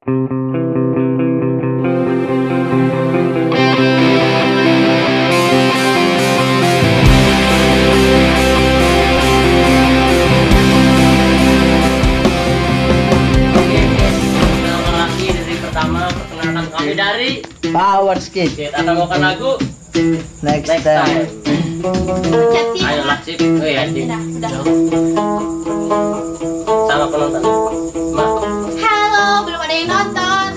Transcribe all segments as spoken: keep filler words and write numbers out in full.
Kami dari Power Skip. kita bawakan lagu Next, Next time. Time. Ayo lah sip. Oh ya sip. Sama penonton. Ma. Halo, belum ada yang nonton.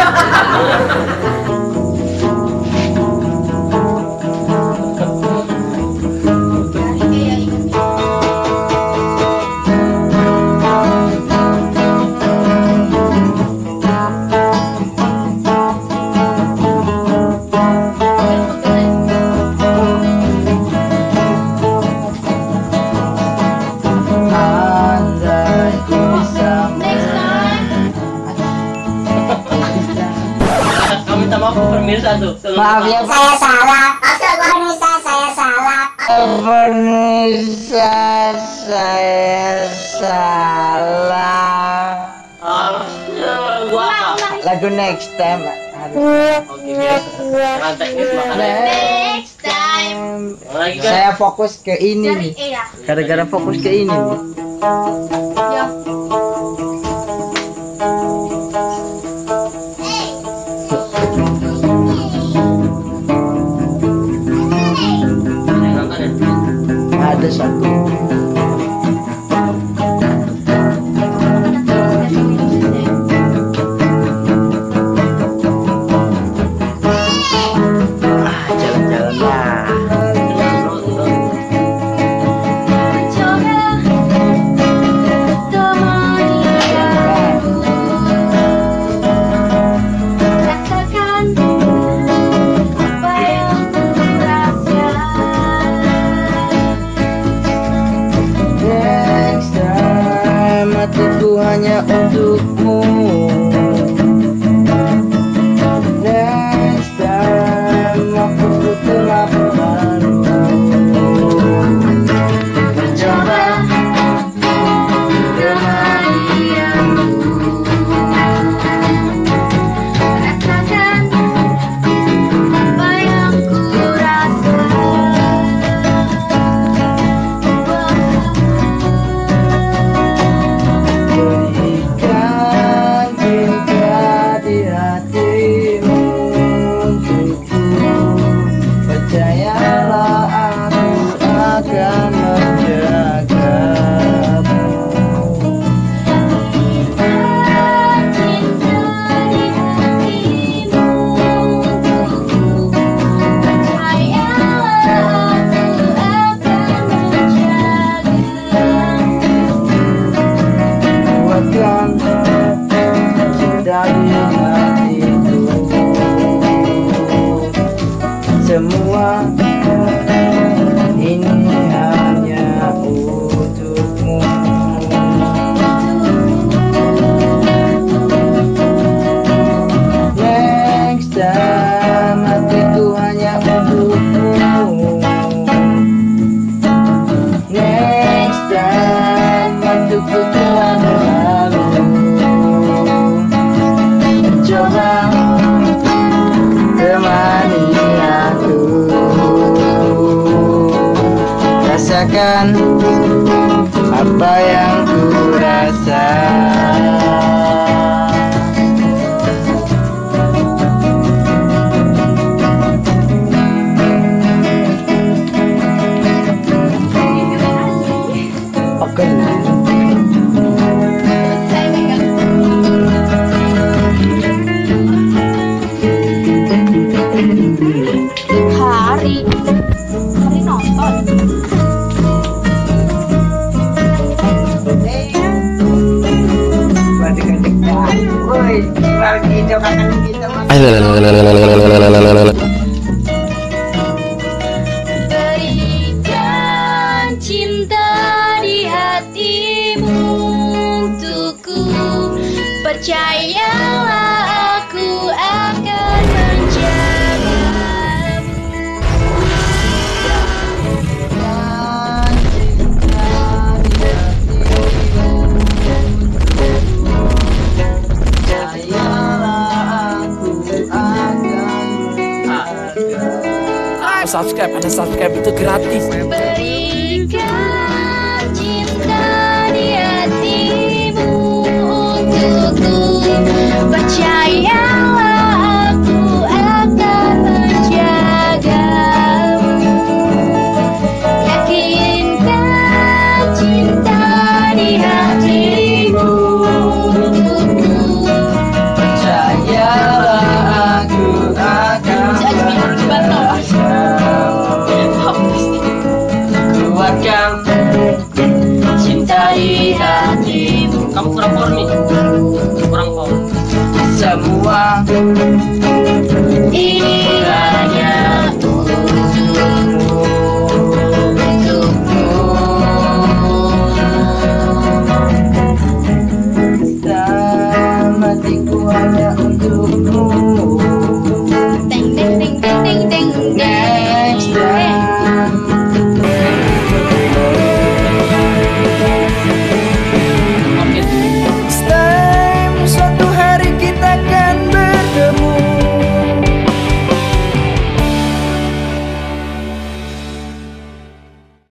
Andai ku bisa. Next time. Kami minta maaf ke pemirsa tuh. Seluruh Maaf ya, Saya salah. Pemirsa, saya salah. pemirsa, saya salah. Ah, gua apa? Lagu Next Time. Oke, biasa. Jangan teknis makanya. Next time. Lagi kan? Saya fokus ke ini Dari nih. iya. Gara-gara fokus ke ini nih. Ya. Ada yang nonton ya? Ada satu. Ah, jalan-jalan lah. Terus, terus. Coba temani aku. Katakan apa yang ku rasa. Next time hatiku hanya untukmu. Next time aku butuh laporanmu. Coba temani aku. Katakan apa yang ku rasa. Berikan cinta di hatimu untukku. Percayalah aku akan menjagamu. Cinta di hatimu untukku. Percayalah aku akan menjagamu. Buatkan cinta di hatiku. Semua ini hanya untukmu. Next time hatiku hanya untukmu. Next time waktuku telah berlalu. Coba temani aku. Rasakan apa yang ku rasa. Oke. Saya pegang. Hari Hari nonton. Woi, bagi jokakan kita mah. Berikan cinta di hatimu untukku. Percayalah aku akan menjagamu. Sayang subscribe. Ada subscribe itu gratis. Berikan cinta di hatimu untukku. Percayalah aku akan menjagamu. Yakinkan cinta di hatimu untukku. Percayalah aku akan kuatkan cinta di hatimu. Kamu kurang power nih. Kurang power. Semua